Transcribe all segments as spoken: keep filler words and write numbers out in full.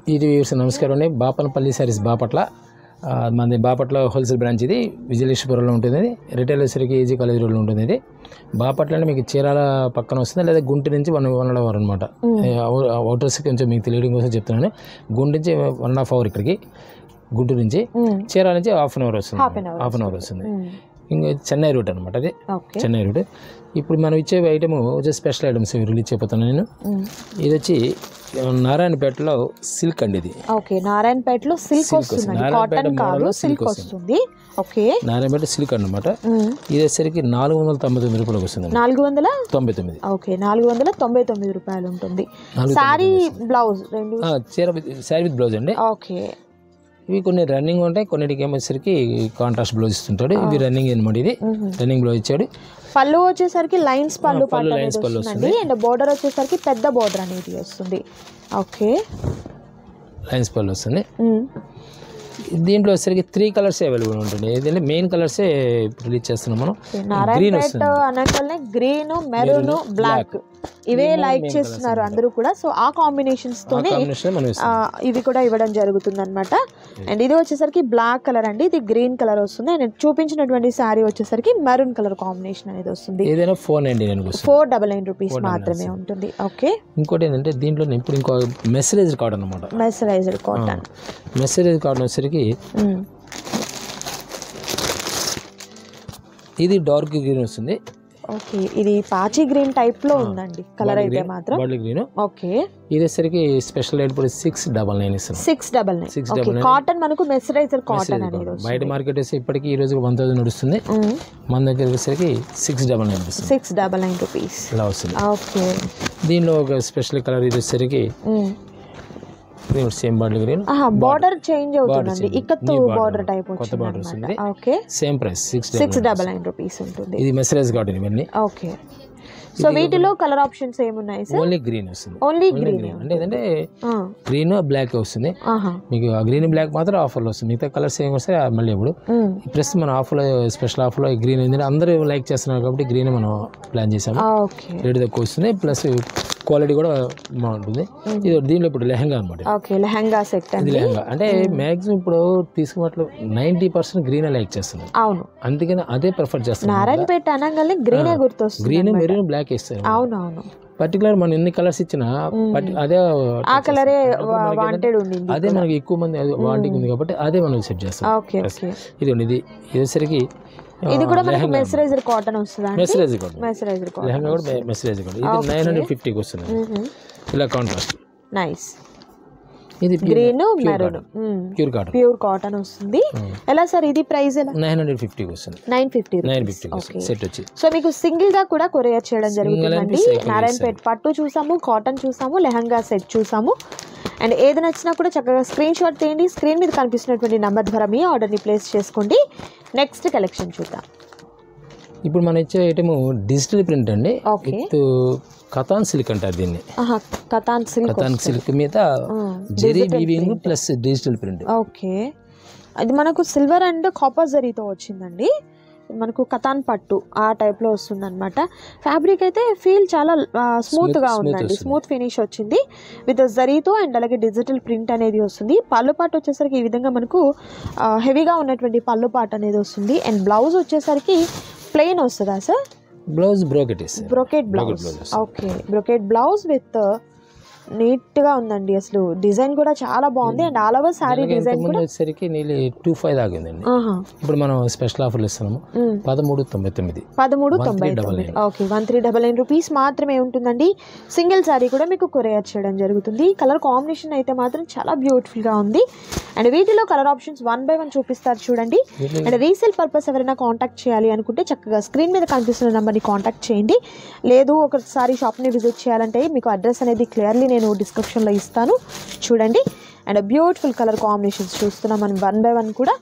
ఇది నమస్కారం అండి. బాపనపల్లి సారీస్ బాపట్ల, మనది బాపట్ల హోల్సేల్ బ్రాంచ్. ఇది విజయలక్ష్మీపురంలో ఉంటుంది. రిటైల్ వచ్చేసరికి ఈజీ కాలేజ్ రోడ్లో ఉంటుంది. ఇది బాపట్ల అంటే మీకు చీరాల పక్కన వస్తుంది, లేదా గుంటూరు నుంచి వన్ వన్ అండ్ అవర్ అనమాట. అవుటర్స్ కొంచెం మీకు తెలియడం కోసం చెప్తున్నాను. గుంటూరు నుంచి వన్ అండ్ హాఫ్ అవర్ ఇక్కడికి, గుంటూరు నుంచి. చీరాల నుంచి హాఫ్ అన్ అవర్ వస్తుంది, హాఫ్ అన్ అవర్ వస్తుంది. ఇంకా చెన్నై రూట్ అనమాట, అది చెన్నై రూట్. ఇప్పుడు మనం ఇచ్చే ఐటమ్ వచ్చే స్పెషల్ ఐటమ్స్ రిలీజ్ చేయబోతున్నాను నేను. ఇది వచ్చి నారాయణపేటలో సిల్క్ అండి. ఇది ఓకే, నారాయణపేటలో సిల్క్ వస్తుంది, కాటన్ కాదు సిల్క్ వస్తుంది. ఓకే, నారాయణపేట సిల్క్ అనమాట. ఇది వచ్చేసరికి నాలుగు వందల తొంభై తొమ్మిది రూపాయలకు వస్తుంది. నాలుగు వందల తొంభై తొమ్మిది ఓకే, నాలుగు వందల తొంభై తొమ్మిది రూపాయలు ఉంటుంది. సారీ బ్లౌజ్ రెండు, చీర సారీ విత్ బ్లౌజ్ అండి. ఓకే, ఇవి కొన్ని రన్నింగ్ ఉంటాయి, కొన్నిటికి ఏమొచ్చేసరికి కాంట్రాస్ట్ బ్లౌజ్ ఇస్తుంటాడు. ఇవి రన్నింగ్ అనమాట. ఇది రన్నింగ్ బ్లౌజ్ ఇచ్చాడు. పళ్ళు వచ్చేసరికి లైన్స్ పళ్ళు పళ్ళు వస్తుంది, అండ్ బోర్డర్ వచ్చేసరికి పెద్ద బోర్డర్ అనేది వస్తుంది. ఓకే, లైన్స్ పళ్ళు వస్తుంది. దీంట్లో వచ్చేసరికి త్రీ కలర్స్ అవైలబుల్ ఉంటుంది. ఏదంటే మెయిన్ కలర్సే రిలీజ్ చేస్తున్నాం మనం. గ్రీన్ అనగానే గ్రీన్, మెరూన్, బ్లాక్ ఇవే లైక్ చేస్తున్నారు అందరూ కూడా. సో ఆ కాంబినేషన్స్ తోనే ఇవి కూడా ఇవ్వడం జరుగుతుంది అనమాట. అండ్ ఇది వచ్చేసరికి బ్లాక్ కలర్ అండి, ఇది గ్రీన్ కలర్ వస్తుంది. అండ్ చూపించినటువంటి శారీ వచ్చేసరికి మెరూన్ కలర్ కాంబినేషన్ అనేది వస్తుంది. ఏదైనా four ninety nine four double nine rupees మాత్రమే ఉంటుంది. ఓకే, ఇంకోటి ఏంటంటే దీంట్లో ఇప్పుడు ఇంకో మెసరైజ్డ్ కాటన్ అనమాట. మెసరైజ్డ్ కాటన్ మెసరైజ్డ్ కాటన్ వచ్చేసరికి ఇది డార్క్ గ్రీన్ వస్తుంది. ఓకే, ఇది పాచి గ్రీన్ టైప్ లో ఉందండి కలర్ అయితే మాత్రం. Bottle green. ఓకే, ఇది వచ్చేసరికి స్పెషల్ రేట్ ఇప్పుడు సిక్స్ డబల్ నైన్ ఇస్తాం. Six double nine six double nine cotton మనకు మెసరైజర్ కాటన్ అనేది. బయట మార్కెట్ వచ్చి ఇప్పటికి ఈ రోజు వన్ థౌసండ్ నడుస్తుంది. మన దగ్గర వచ్చేసరికి six double nine six double nine rupees ఇలా వస్తుంది. ఓకే, దీనిలో ఒక స్పెషల్ కలర్ ఇది వచ్చేసరికి same bottle green. Border change అవుతుందండి, ఇక్కత్తు బార్డర్ టైప్ కొత్త బార్డర్ వస్తుంది. Okay, same price six six double nine rupees ఉంటుంది. ఇది మెసరైజ్ కాటన్ ఇవన్నీ. ఓకే, సో వీటిలో కలర్ ఆప్షన్స్ ఏమున్నాయి సార్? ఓన్లీ గ్రీన్ వస్తుంది. ఓన్లీ గ్రీన్ అంటే ఏంటంటే గ్రీన్ బ్లాక్ వస్తుంది. మీకు గ్రీన్ బ్లాక్ మాత్రం ఆఫర్లో వస్తుంది. మిగతా కలర్స్ ఏమి వస్తాయి మళ్ళీ ఇప్పుడు ప్రస్తుతం మన ఆఫర్లో స్పెషల్ ఆఫర్లో గ్రీన్ ఏంటంటే అందరూ లైక్ చేస్తున్నారు కాబట్టి గ్రీన్ మనం ప్లాన్ చేసాము. రేట్ తక్కువ వస్తుంది, ప్లస్ క్వాలిటీ కూడా బాగుంటుంది. ఇది దీనిలో ఇప్పుడు లెహంగా అనమాట. లెహంగా సెట్ ఇది లెహంగా అంటే మాక్సిమం ఇప్పుడు తీసుకున్నట్లు నైన్టీ పర్సెంట్ గ్రీన్ లైక్ చేస్తున్నారు. అవును, అందుకని అదే ప్రిఫర్ చేస్తున్నారు. నారాయణపేట అనగానే గ్రీన్ గుర్తొస్తుంది. గ్రీన్ మెరూన్ బ్లాక్ ఇస్తారు. అవునవును, పర్టికులర్ మనం ఎన్ని కలర్స్ ఇచ్చినా అదే ఆ కలరే వాంటెడ్ ఉంది, అదే మనకి ఎక్కువ మంది వాంటింగ్ ఉంది కాబట్టి అదే మనం సెట్ చేస్తాం. ఇది ఇది ఇదేసరికి ఇది కూడా మనకి మెసరైజ్డ్ కాటన్ వస్తుంది. Mercerised cotton mercerised cotton lehenga కూడా మెసరైజ్డ్ కాటన్. ఇది నైన్ హండ్రెడ్ ఫిఫ్టీకి వస్తుంది. ఇలా కాంట్రాస్ట్ నైస్. ఇది green maroon pure cotton pure cotton వస్తుంది. ఎలా సార్ ఇది ప్రైస్ ఎలా? నైన్ హండ్రెడ్ ఫిఫ్టీకి వస్తుంది. Nine fifty nine fifty set వచ్చి. సో మీకు సింగిల్ గా కూడా కొరియర్ చేయడం జరుగుతుందండి. నారాయణపేట పట్టు చూసాము, కాటన్ చూసాము, లెహంగా సెట్ చూసాము. అండ్ ఏది నచ్చినా కూడా చక్కగా స్క్రీన్ షాట్ తీయండి. స్క్రీన్ మీద కనిపిస్తున్నటువంటి నెంబర్ ద్వారా మీ ఆర్డర్ని ప్లేస్ చేసుకోండి. నెక్స్ట్ కలెక్షన్ చూద్దాం. ఇప్పుడు మనం ఇచ్చే ఐటమ్ డిజిటల్ ప్రింట్ అండి. విత్ కతాన్ సిల్క్ అంటారు దీన్ని. కతాన్ సిల్క్ కతాన్ సిల్క్ మీద zari weaving plus digital print. Okay, అది మనకు సిల్వర్ అండ్ కాపర్ జరీతో వచ్చిందండి. మనకు కతాన్ పట్టు ఆ టైప్లో వస్తుంది అనమాట. ఫ్యాబ్రిక్ అయితే ఫీల్ చాలా స్మూత్గా ఉందండి, స్మూత్ ఫినిష్ వచ్చింది విత్ జరీతో. అండ్ అలాగే డిజిటల్ ప్రింట్ అనేది వస్తుంది. పళ్ళు పాటు వచ్చేసరికి ఈ విధంగా మనకు హెవీగా ఉన్నటువంటి పళ్ళు పాటు అనేది వస్తుంది. అండ్ బ్లౌజ్ వచ్చేసరికి ప్లెయిన్ వస్తుందా sir? Blouse brocade brocade blouse. Okay, brocade blouse with neat గా ఉందండి. అసలు డిజైన్ కూడా చాలా బాగుంది. And all over sari design కూడా వచ్చేసరికి నీళ్ళు టూ ఫైవ్ దాగిందండి. ఇప్పుడు మనం స్పెషల్ ఆఫర్లు ఇస్తున్నాము. పదమూడు తొంభై తొమ్మిది పదమూడు తొంభై తొమ్మిది okay, one three double nine rupees మాత్రమే ఉంటుందండి. సింగిల్ సారీ కూడా మీకు కొరియర్ చేయడం జరుగుతుంది. కలర్ కాంబినేషన్ అయితే మాత్రం చాలా బ్యూటిఫుల్ గా ఉంది. అండ్ వీటిలో colour options one by one చూపిస్తారు చూడండి. అండ్ రీసేల్ పర్పస్ ఎవరైనా కాంటాక్ట్ చేయాలి అనుకుంటే చక్కగా స్క్రీన్ మీద కనిపిస్తున్న నెంబర్ని కాంటాక్ట్ చేయండి. లేదు ఒకసారి షాప్ని విజిట్ చేయాలంటే మీకు అడ్రస్ అనేది క్లియర్లీ నేను డిస్క్రిప్షన్లో ఇస్తాను చూడండి. అండ్ బ్యూటిఫుల్ కలర్ కాంబినేషన్స్ చూస్తున్నాం మనం వన్ బై వన్ కూడా.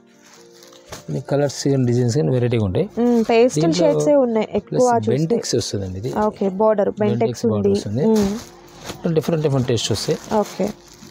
కలర్స్ డిజైన్స్ వెరైటీగా ఉంటాయి. పేస్టల్ షేడ్స్ ఉన్నాయి ఎక్కువ. బెంటెక్స్ వస్తుందండి ఇది. ఓకే, బోర్డర్ బెంటెక్స్ ఉంది. డిఫరెంట్ డిఫరెంట్ టేస్ట్ వస్తాయి. ఓకే,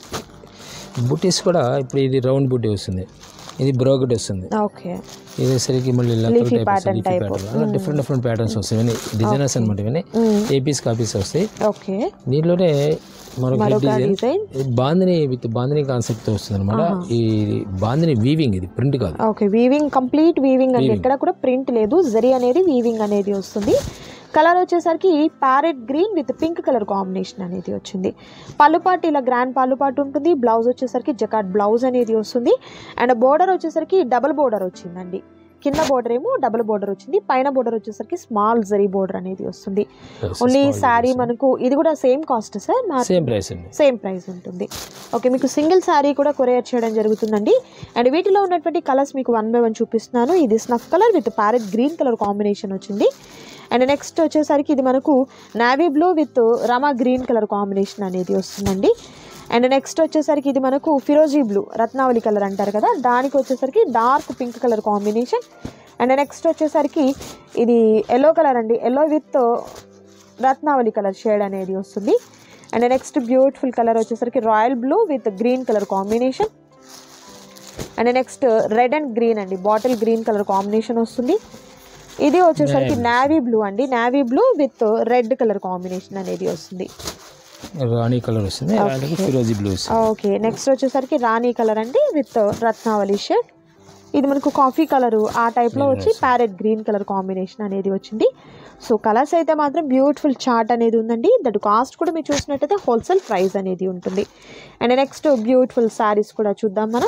బూటీస్ కూడా ఇప్పుడు ఇది రౌండ్ బూటీ వస్తుంది, ఇది బ్రోకెట్ వస్తుంది. ఓకే, ఇది సరికి మళ్ళీ డిఫరెంట్ డిఫరెంట్ ప్యాటర్న్స్ వస్తాయి. ఇవన్నీ డిజైనర్స్ అనమాట. ఇవన్నీ ఏపీస్ కాపీస్ వస్తాయి. ఓకే, దీంట్లోనే మరొక design bandhani with bandhani concept తో వస్తుంది అనమాట. ఈ బాందిని వీవింగ్, ఇది ప్రింట్ కాదు. ఓకే, వీవింగ్, కంప్లీట్ వీవింగ్ అండి, ఎక్కడ కూడా ప్రింట్ లేదు, జరీ అనేది వీవింగ్ అనేది వస్తుంది. కలర్ వచ్చేసరికి parrot green with pink colour combination అనేది వచ్చింది. పళ్ళుపాటు ఇలా గ్రాండ్ పళ్ళుపాటు ఉంటుంది. బ్లౌజ్ వచ్చేసరికి జకాట్ బ్లౌజ్ అనేది వస్తుంది. అండ్ బోర్డర్ వచ్చేసరికి డబుల్ బోర్డర్ వచ్చిందండి. కింద బోర్డర్ ఏమో డబుల్ బోర్డర్ వచ్చింది, పైన బోర్డర్ వచ్చేసరికి స్మాల్ జరీ బోర్డర్ అనేది వస్తుంది. ఓన్లీ శారీ మనకు ఇది కూడా same cost sir? Same price అండి, సేమ్ ప్రైస్ ఉంటుంది. ఓకే, మీకు సింగిల్ శారీ కూడా కొరియర్ చేయడం జరుగుతుందండి. అండ్ వీటిలో ఉన్నటువంటి కలర్స్ మీకు వన్ బై వన్ చూపిస్తున్నాను. ఇది snuff colour with parrot green colour combination వచ్చింది. అండ్ నెక్స్ట్ వచ్చేసరికి ఇది మనకు navy blue with Rama green colour combination అనేది వస్తుందండి. అండ్ నెక్స్ట్ వచ్చేసరికి ఇది మనకు ఫిరోజీ బ్లూ, రత్నావళి కలర్ అంటారు కదా, దానికి వచ్చేసరికి dark pink colour combination. And next వచ్చేసరికి ఇది ఎల్లో కలర్ అండి, yellow with Ratnavali colour shade అనేది వస్తుంది. అండ్ నెక్స్ట్ బ్యూటిఫుల్ కలర్ వచ్చేసరికి royal blue with green colour combination. And next red and green అండి, బాటిల్ గ్రీన్ కలర్ కాంబినేషన్ వస్తుంది. ఇది వచ్చేసరికి నావీ బ్లూ అండి, navy blue with red colour combination అనేది వస్తుంది. రాణి కలర్ వస్తుంది, ఫిరోజీ బ్లూ. ఓకే, నెక్స్ట్ వచ్చేసరికి రాణి కలర్ అండి విత్ రత్నావళి షేడ్. ఇది మనకు కాఫీ కలర్ ఆ టైప్లో వచ్చి ప్యారెట్ గ్రీన్ కలర్ కాంబినేషన్ అనేది వచ్చింది. సో కలర్స్ అయితే మాత్రం బ్యూటిఫుల్ చార్ట్ అనేది ఉందండి. దట్ కాస్ట్ కూడా మీరు చూసినట్టయితే హోల్సేల్ ప్రైస్ అనేది ఉంటుంది. అండ్ నెక్స్ట్ బ్యూటిఫుల్ శారీస్ కూడా చూద్దాం మనం.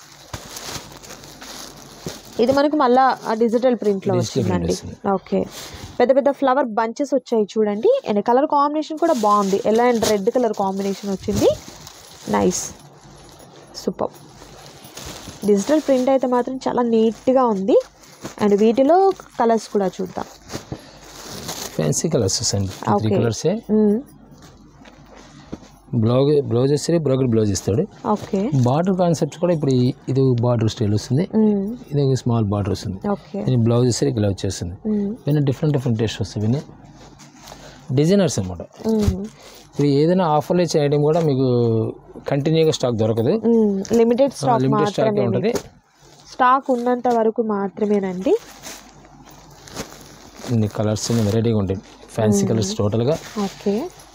ఇది మనకు మళ్ళా డిజిటల్ ప్రింట్లో వచ్చిందండి. ఓకే, పెద్ద పెద్ద ఫ్లవర్ బంచెస్ వచ్చాయి చూడండి. అండ్ కలర్ కాంబినేషన్ కూడా బాగుంది, yellow and red colour combination వచ్చింది. Nice, super. డిజిటల్ ప్రింట్ అయితే మాత్రం చాలా నీట్గా ఉంది. అండ్ వీటిలో కలర్స్ కూడా చూద్దాం. ఫ్యాన్సీ కలర్స్ వస్తాయి, కలర్సే. బ్లౌజ్ బ్లౌజ్ వస్తే బ్రోకెట్ బ్లౌజ్ ఇస్తాడు. ఓకే, బార్డర్ కాన్సెప్ట్స్ కూడా ఇప్పుడు ఇది బార్డర్ స్టైల్ వస్తుంది, ఇది స్మాల్ బార్డర్ వస్తుంది. ఓకే, బ్లౌజ్ వస్తే ఇలా వచ్చేస్తుంది. ఇవన్నీ డిఫరెంట్ డిఫరెంట్ టేస్ట్ వస్తాయి. ఇవన్నీ డిజైనర్స్ అనమాట. ఇప్పుడు ఏదైనా ఆఫర్లో చేయడం కూడా మీకు కంటిన్యూగా స్టాక్ దొరకదు, లిమిటెడ్ స్టాక్ లిమిటెడ్ స్టాక్ ఉంటుంది. స్టాక్ ఉన్నంత వరకు మాత్రమేనండి. ఇన్ని కలర్స్ వెరైటీగా ఉంటాయి, ఫ్యాన్సీ కలర్స్ టోటల్గా. ఓకే,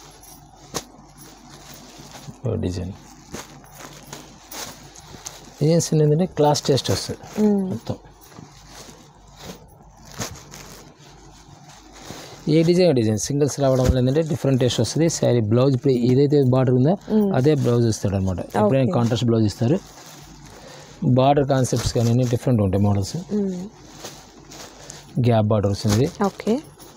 డిజైన్ డిజైన్స్ ఏంటంటే క్లాస్ టేస్ట్ వస్తుంది మొత్తం. ఏ డిజైన్ డిజైన్ సింగిల్స్ రావడం వల్ల ఏంటంటే డిఫరెంట్ టేస్ట్ వస్తుంది. శారీ బ్లౌజ్ ఇప్పుడు ఏదైతే బార్డర్ ఉందో అదే బ్లౌజ్ ఇస్తాడు అనమాట. ఎప్పుడైనా కాంట్రాస్ట్ బ్లౌజ్ ఇస్తారు. బార్డర్ కాన్సెప్ట్స్ కానీ అన్ని డిఫరెంట్ ఉంటాయి మోడల్స్. గ్యాప్ బార్డర్ వస్తుంది. ఓకే,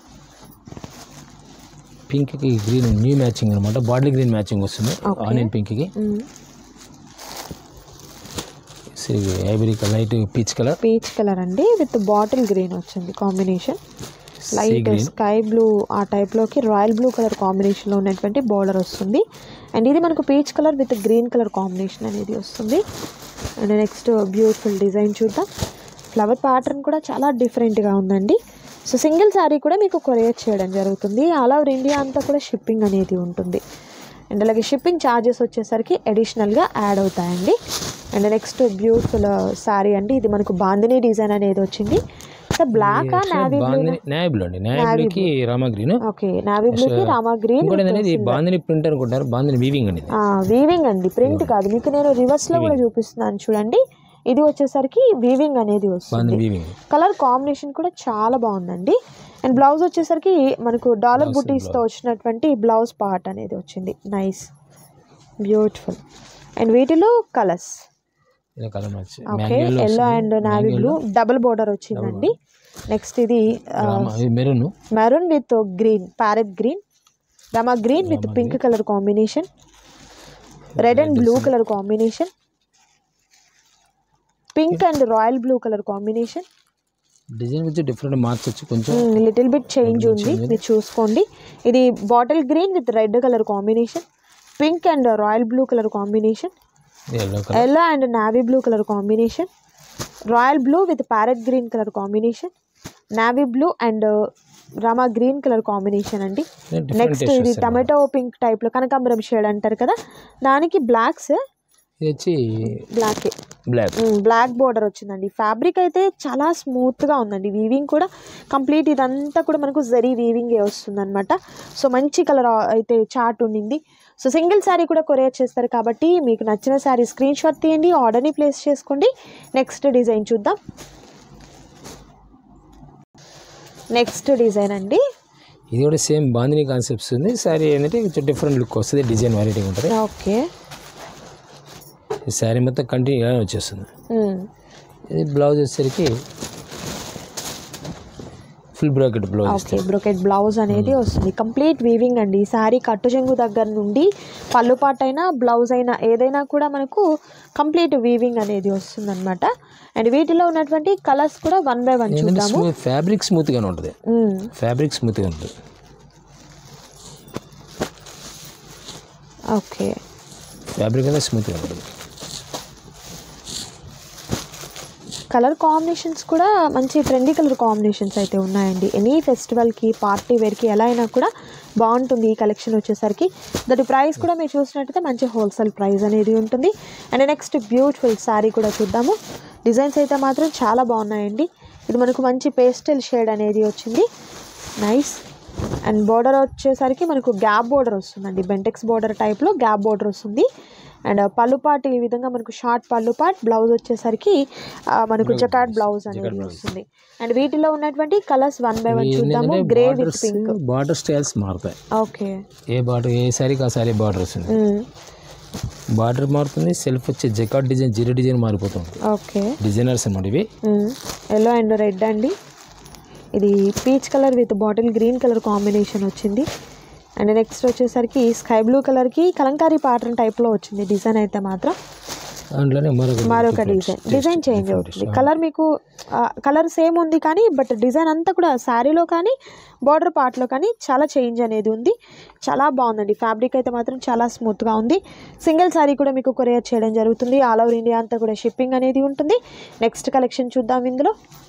పింక్కి గ్రీన్ న్యూ మ్యాచింగ్ అనమాట, బాటిల్ గ్రీన్ మ్యాచింగ్ వస్తుంది ఆనియన్ పింక్కి. Ivory light peach colour, peach colour అండి విత్ బాటిల్ గ్రీన్ వచ్చింది కాంబినేషన్. లైట్ స్కై బ్లూ ఆ టైప్లోకి రాయల్ బ్లూ కలర్ కాంబినేషన్లో ఉన్నటువంటి బార్డర్ వస్తుంది. అండ్ ఇది మనకు peach colour with green colour combination అనేది వస్తుంది. అండ్ నెక్స్ట్ బ్యూటిఫుల్ డిజైన్ చూద్దాం. ఫ్లవర్ ప్యాటర్న్ కూడా చాలా డిఫరెంట్గా ఉందండి. సో సింగిల్ శారీ కూడా మీకు కొరియర్ చేయడం జరుగుతుంది. ఆల్ ఓవర్ ఇండియా అంతా కూడా షిప్పింగ్ అనేది ఉంటుంది. అండ్ అలాగే షిప్పింగ్ ఛార్జెస్ వచ్చేసరికి అడిషనల్గా యాడ్ అవుతాయండి. అండ్ నెక్స్ట్ బ్యూటిఫుల్ శారీ అండి, ఇది మనకు బాందినీ డిజైన్ అనేది వచ్చింది. Black navy blue, navy blue అండి, నావీ బ్లూకి రామా గ్రీన్. ఓకే, నావీ బ్లూకి రామా గ్రీన్. ఇది బాందినీ ప్రింట్ అనుకుంటారు, బాందినీ వీవింగ్ అండి. వీవింగ్ అండి, ప్రింట్ కాదు. మీకు నేను రివర్స్ లో కూడా చూపిస్తున్నాను చూడండి. ఇది వచ్చేసరికి వీవింగ్ అనేది వస్తుంది. కలర్ కాంబినేషన్ కూడా చాలా బాగుందండి. అండ్ బ్లౌజ్ వచ్చేసరికి మనకు డాలర్ బుటీస్తో వచ్చినటువంటి బ్లౌజ్ పార్ట్ అనేది వచ్చింది. Nice, beautiful. అండ్ వీటిలో colours okay, yellow and navy blue double border వచ్చిందండి. నెక్స్ట్ ఇది maroon maroon with green, parrot green, Rama green with pink colour combination, red and blue colour combination, pink and royal blue colour combination. Design వచ్చి different మార్చొచ్చు, కొంచెం little bit change ఉంది, మీరు చూసుకోండి. ఇది bottle green with red colour combination, pink and royal blue colour combination, yellow and navy blue colour combination, royal blue with parrot green colour combination, navy blue and Rama green colour combination అండి. Next ఇది tomato pink టైప్లో కనకాంబరం shade అంటారు కదా, దానికి blocks వచ్చి black black black border వచ్చిందండి. Fabric అయితే చాలా స్మూత్గా ఉందండి. వీవింగ్ కూడా కంప్లీట్ ఇదంతా కూడా మనకు జరీ వీవింగే వస్తుంది అనమాట. సో మంచి కలర్ అయితే చార్ట్ ఉండింది. సో సింగిల్ శారీ కూడా కొరియర్ చేస్తారు కాబట్టి మీకు నచ్చిన శారీ స్క్రీన్ షాట్ తీయండి, ఆర్డర్ని ప్లేస్ చేసుకోండి. నెక్స్ట్ డిజైన్ చూద్దాం. నెక్స్ట్ డిజైన్ అండి, ఇది కూడా సేమ్ బాందిని కాన్సెప్ట్స్ ఉంది. శారీ ఏంటంటే కొంచెం డిఫరెంట్ లుక్ వస్తుంది, డిజైన్ వెరైటీ ఉంటుంది. ఓకే, ఈ శారీ మొత్తం కంటిన్యూ వచ్చేస్తుంది. ఇది బ్లౌజ్ వచ్చేసరికి full brocade blouse. Okay, brocade blouse అనేది వస్తుంది. కంప్లీట్ వీవింగ్ అండి. ఈ శారీ కట్టు చెంగు దగ్గర నుండి పళ్ళు పాట అయినా బ్లౌజ్ అయినా ఏదైనా కూడా మనకు కంప్లీట్ వీవింగ్ అనేది వస్తుంది అనమాట. అండ్ వీటిలో ఉన్నటువంటి కలర్స్ కూడా వన్ బై వన్ చూద్దాము. ఫ్యాబ్రిక్ స్మూత్ గానే ఉంటుంది, ఫ్యాబ్రిక్ స్మూత్ గా ఉంటుంది. ఓకే, ఫ్యాబ్రిక్ అనేది స్మూత్ గా ఉంటుంది. కలర్ కాంబినేషన్స్ కూడా మంచి ట్రెండీ కలర్ కాంబినేషన్స్ అయితే ఉన్నాయండి. ఎనీ ఫెస్టివల్కి పార్టీ వేర్కి ఎలా అయినా కూడా బాగుంటుంది ఈ కలెక్షన్ వచ్చేసరికి. దట్ ప్రైస్ కూడా మీరు చూసినట్టయితే మంచి హోల్సేల్ ప్రైస్ అనేది ఉంటుంది. అండ్ నెక్స్ట్ బ్యూటిఫుల్ శారీ కూడా చూద్దాము. డిజైన్స్ అయితే మాత్రం చాలా బాగున్నాయండి. ఇది మనకు మంచి పేస్టల్ షేడ్ అనేది వచ్చింది, నైస్. అండ్ బోర్డర్ వచ్చేసరికి మనకు గ్యాప్ బోర్డర్ వస్తుందండి, బెంటెక్స్ బోర్డర్ టైప్లో గ్యాప్ బోర్డర్ వస్తుంది. అండ్ పళ్ళు పాట్ ఈ విధంగా మనకు షార్ట్ పళ్ళు పాట్, బ్లౌజ్ వచ్చేసరికి మనకు జకాట్ బ్లౌజ్ అనేది వస్తుంది. అండ్ వీటిలో ఉన్నటువంటి కలర్స్ వన్ బై వన్ చూద్దాము. Grey with pink. Border styles మారుతాయి. ఓకే, ఏ బార్డర్ ఏ సారీకి ఆ సారీ బార్డర్ వస్తుంది. బార్డర్ మారుతుంది, సెల్ఫ్ వచ్చే జకాట్ డిజైన్ జీరో డిజైన్ మారిపోతుంది. ఓకే, డిజైనర్స్ అన్నమాట ఇవి. ఎల్లో అండ్ రెడ్ అండి. ఇది peach colour with bottle green colour combination వచ్చింది. అండ్ నెక్స్ట్ వచ్చేసరికి స్కై బ్లూ కలర్కి కలంకారీ ప్యాటర్న్ టైప్లో వచ్చింది డిజైన్ అయితే మాత్రం. మరొక డిజైన్ డిజైన్ చేంజ్ అవుతుంది. కలర్ మీకు కలర్ సేమ్ ఉంది కానీ బట్ డిజైన్ అంతా కూడా శారీలో కానీ బార్డర్ పార్ట్లో కానీ చాలా చేంజ్ అనేది ఉంది. చాలా బాగుందండి. ఫ్యాబ్రిక్ అయితే మాత్రం చాలా స్మూత్గా ఉంది. సింగిల్ శారీ కూడా మీకు కొరియర్ చేయడం జరుగుతుంది. ఆల్ ఓవర్ ఇండియా అంతా కూడా షిప్పింగ్ అనేది ఉంటుంది. నెక్స్ట్ కలెక్షన్ చూద్దాం. ఇందులో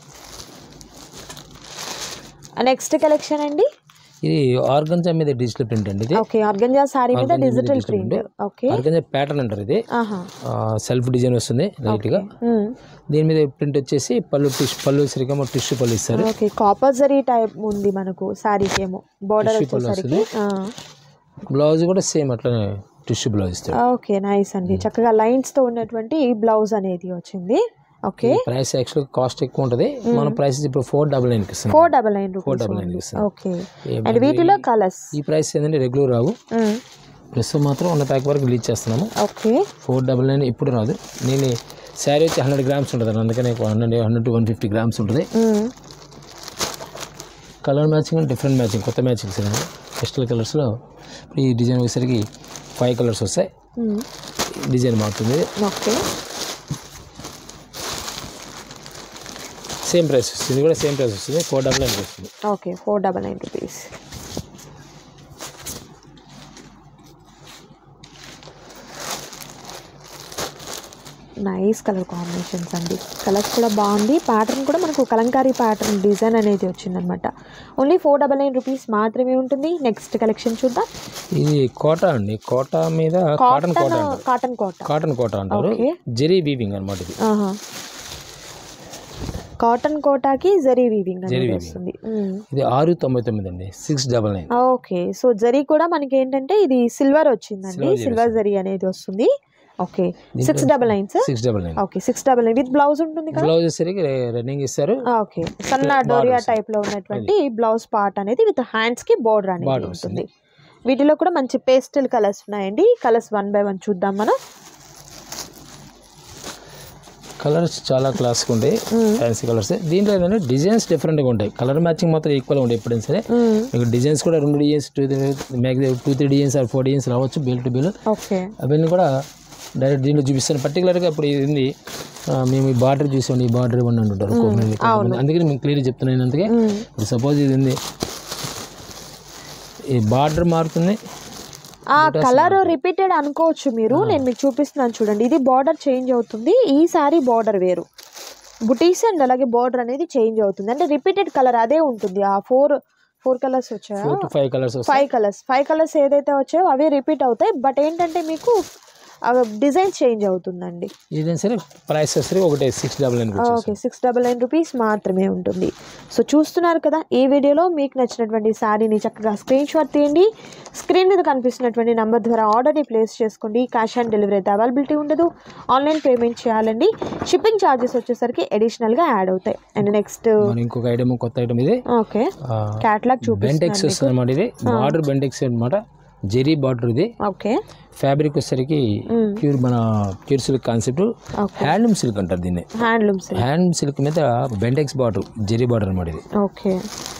నెక్స్ట్ కలెక్షన్ అండి, ఇది ఆర్గంజా మీద డిజిటల్ ప్రింట్ అండి. ఇది ఓకే, ఆర్గంజా సారీ మీద digital print. Okay, organza pattern అంటారు. ఇది సెల్ఫ్ డిజైన్ వస్తుంది లైట్ గా. దీని మీద ప్రింట్ వచ్చేసి పళ్ళు టిష్యూ పళ్ళు సరిగా టిష్యూ పళ్ళు ఇస్తారు. ఓకే, కాపర్ జరీ టైప్ ఉంది మనకు సారీకి ఏమో. బోర్డర్ వచ్చేసరికి బ్లౌజ్ కూడా సేమ్ అట్లనే టిష్యూ బ్లౌజ్ ఇస్తారు. ఓకే, నైస్ అండి. చక్కగా లైన్స్ తో ఉన్నటువంటి బ్లౌజ్ అనేది వచ్చింది. ఓకే, ప్రైస్ యాక్చువల్ కాస్ట్ ఎక్కువ ఉంటుంది. మన ప్రైస్ ఇప్పుడు ఫోర్ డబల్ నైన్ ఇస్తాం. Four double nine four double nine ఇస్తాం. ఓకే, అండ్ వీటిలో కలర్స్ ఈ ప్రైస్ ఏంటంటే రెగ్యులర్ రావు. ప్లస్ మాత్రం ఉన్న ప్యాక్ వరకు రిలీజ్ చేస్తున్నాము. ఓకే, ఫోర్ డబల్ నైన్ ఇప్పుడు రాదు. నేను శారీ వచ్చి హండ్రెడ్ గ్రామ్స్ ఉంటుంది, అందుకనే hundred hundred to one fifty grams ఉంటుంది. కలర్ మ్యాచింగ్ డిఫరెంట్ మ్యాచింగ్ కొత్త మ్యాచింగ్స్ ఫెస్టల్ కలర్స్లో ఈ డిజైన్ వచ్చేసరికి ఫైవ్ కలర్స్ వస్తాయి. డిజైన్ మారుతుంది. ఓకే, సేమ్ ప్రైస్ వస్తుంది. ఇది కూడా సేమ్ ప్రైస్ వస్తుంది. ఫోర్ డబల్ నైన్ వస్తుంది. Okay, four double nine rupees. Nice colour combinations అండి. కలర్స్ కూడా బాగుంది. ప్యాటర్న్ కూడా మనకు కలంకారీ ప్యాటర్న్ డిజైన్ అనేది వచ్చిందనమాట. Only four double nine rupees మాత్రమే ఉంటుంది. నెక్స్ట్ కలెక్షన్ చూద్దాం. ఇది కోటా అండి. కోటా మీద cotton Kota cotton Kota cotton Kota అంటారు. జెరీ వీవింగ్ అనమాట ఇది. కాటన్ కోటాకి జరీ వీవింగ్ అనేది వస్తుంది. ఇది ఆరు తొంభై తొమ్మిది అండి. Six double nine. Okay, so zari కూడా మనకి ఏంటంటే ఇది సిల్వర్ వచ్చిందండి. సిల్వర్ జరీ అనేది వస్తుంది. Okay, six double nine sir. Six double nine. Okay, six double nine with blouse ఉంటుంది కదా. బ్లౌజ్ సరిగ్గా రన్నింగ్ ఇస్తారు. ఓకే, సన్న డోరియా టైప్ లో ఉన్నటువంటి బ్లౌజ్ పార్ట్ అనేది విత్ హ్యాండ్స్ కి బోర్డర్ అనేది ఉంటుంది. వీటిలో కూడా మంచి పేస్టల్ కలర్స్ ఉన్నాయండి. కలర్స్ వన్ బై వన్ చూద్దాం మనం. కలర్స్ చాలా క్లాస్గా ఉంటాయి, ఫ్యాన్సీ కలర్స్. దీంట్లో ఏంటంటే డిజైన్స్ డిఫరెంట్గా ఉంటాయి. కలర్ మ్యాచింగ్ మాత్రం ఈక్వల్గా ఉంటాయి ఎప్పుడైనా సరే. మీకు డిజైన్స్ కూడా రెండు designs two maximum two three designs or four designs రావచ్చు బిల్ టు బిల్. ఓకే, అవన్నీ కూడా డైరెక్ట్ దీంట్లో చూపిస్తాను. పర్టికులర్గా ఇప్పుడు ఇది మేము ఈ బార్డర్ చూసాం, ఈ బార్డర్ ఇవ్వండి అంటుంటారు. అందుకని మేము క్లియర్గా చెప్తున్నాను. అందుకే ఇప్పుడు సపోజ్ ఇది ఉంది, ఈ బార్డర్ మారుతుంది, ఆ కలర్ రిపీటెడ్ అనుకోవచ్చు మీరు. నేను మీకు చూపిస్తున్నాను చూడండి. ఇది బార్డర్ చేంజ్ అవుతుంది. ఈ సారీ బార్డర్ వేరు, బుటీస్ అండ్ అలాగే బార్డర్ అనేది చేంజ్ అవుతుంది. అంటే రిపీటెడ్ కలర్ అదే ఉంటుంది. ఆ ఫోర్ ఫోర్ కలర్స్ వచ్చాయా, five colours five colours five colours ఏదైతే వచ్చాయో అవే రిపీట్ అవుతాయి. బట్ ఏంటంటే మీకు డిజైన్ చేంజ్ అవుతుందండి. ఏదైనా సరే ప్రైస్ వచ్చేసరికి ఒకటే six double nine okay, six double nine rupees మాత్రమే ఉంటుంది. సో చూస్తున్నారు కదా, ఈ వీడియోలో మీకు నచ్చినటువంటి శారీని చక్కగా స్క్రీన్ షాట్ తీయండి. స్క్రీన్ మీద కనిపిస్తున్నటువంటి నెంబర్ ద్వారా ఆర్డర్ని ప్లేస్ చేసుకోండి. క్యాష్ ఆన్ డెలివరీ అయితే అవైలబిలిటీ ఉండదు, ఆన్లైన్ పేమెంట్ చేయాలండి. షిప్పింగ్ ఛార్జెస్ వచ్చేసరికి అడిషనల్గా యాడ్ అవుతాయి. అండ్ నెక్స్ట్ ఇంకొక ఐటమ్, కొత్త ఐటమ్ ఇది. ఓకే, క్యాటలాగ్ బెంటెక్స్ వస్తుంది అనమాట. ఇది బార్డర్ బెంటెక్స్ అనమాట, జెరీ బార్డర్ ఇది. ఓకే, ఫ్యాబ్రిక్ వచ్చేసరికి ప్యూర్ మన pure silk concept, handloom silk అంటారు దీన్ని. హ్యాండ్లూమ్ సిల్క్, హ్యాండ్ సిల్క్ మీద బెంటెక్స్ బార్డర్, జెరీ బార్డర్ అనమాట ఇది. ఓకే,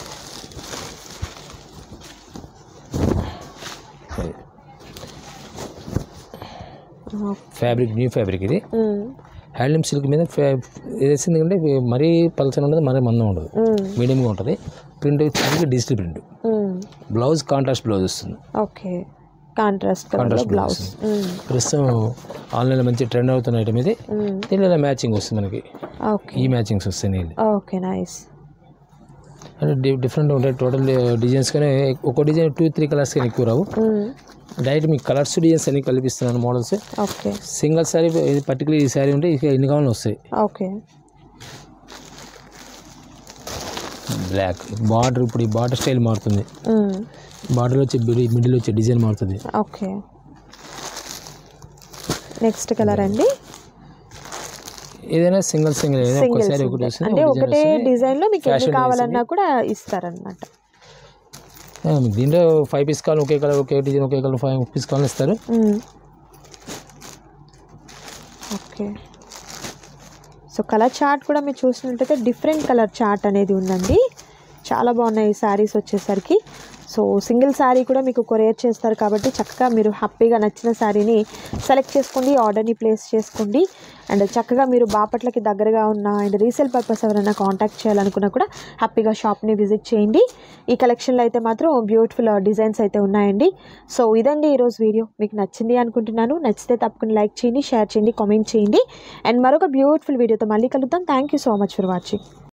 ఫ్యాబ్రిక్ న్యూ ఫ్యాబ్రిక్ ఇది. హ్యాండ్లూమ్ సిల్క్ మీద వేసింది అంటే మరీ పల్చన ఉండదు, మరీ మందం ఉండదు, మీడియంగా ఉంటుంది. ప్రింట్ వచ్చేసరికి digital print. Blouse contrast blouse వస్తుంది. Okay, contrast contrast blouse. ప్రస్తుతం ఆన్లైన్లో మంచి ట్రెండ్ అవుతున్న ఐటమ్ ఇది. దీనిలో మ్యాచింగ్ వస్తుంది మనకి, ఈ మ్యాచింగ్స్ వస్తాయి నీళ్ళు. Okay, nice. అంటే డిఫరెంట్ ఉంటాయి టోటల్ డిజైన్స్, కానీ ఒక డిజైన్ టూ త్రీ కలర్స్ కానీ ఎక్కువ రావు. డైరెక్ట్ మీకు కలర్స్ డిజైన్స్ అన్ని కల్పిస్తున్నాను models. Okay, single sari particular ఈ శారీ ఉంటే ఇక ఎన్ని కావాలని వస్తాయి. ఓకే, బ్లాక్ బార్డర్, ఇప్పుడు ఈ బార్డర్ స్టైల్ మారుతుంది. బార్డర్ వచ్చే మిడిల్ వచ్చే డిజైన్ మారుతుంది. ఓకే, నెక్స్ట్ కలర్ అండి. ఏదైనా సింగిల్ సింగిల్ ఒక శారీ ఒకటి వస్తుంది, అంటే ఒకటే డిజైన్ లో మీకు ఎన్ని కావాలన్నా కూడా ఇస్తారనమాట. దీంట్లో ఫైవ్ పీస్ కావాలి, ఒకే కలర్ ఒకే డిజైన్ ఒకే కలర్ ఫైవ్ పీస్ కావాలి ఇస్తారు. ఓకే, సో కలర్ చార్ట్ కూడా మీరు చూసినట్టయితే డిఫరెంట్ కలర్ చార్ట్ అనేది ఉందండి. చాలా బాగున్నాయి ఈ శారీస్ వచ్చేసరికి. సో సింగిల్ శారీ కూడా మీకు కొరియర్ చేస్తారు కాబట్టి చక్కగా మీరు హ్యాపీగా నచ్చిన శారీని సెలెక్ట్ చేసుకోండి, ఆర్డర్ని ప్లేస్ చేసుకోండి. అండ్ చక్కగా మీరు బాపట్లకి దగ్గరగా ఉన్న అండ్ రీసేల్ పర్పస్ ఎవరైనా కాంటాక్ట్ చేయాలనుకున్నా కూడా హ్యాపీగా షాప్ని విజిట్ చేయండి. ఈ కలెక్షన్లో అయితే మాత్రం బ్యూటిఫుల్ డిజైన్స్ అయితే ఉన్నాయండి. సో ఇదండి ఈరోజు వీడియో, మీకు నచ్చింది అనుకుంటున్నాను. నచ్చితే తప్పకుండా లైక్ చేయండి, షేర్ చేయండి, కామెంట్ చేయండి. అండ్ మరొక బ్యూటిఫుల్ వీడియోతో మళ్ళీ కలుద్దాం. Thank you so much for watching.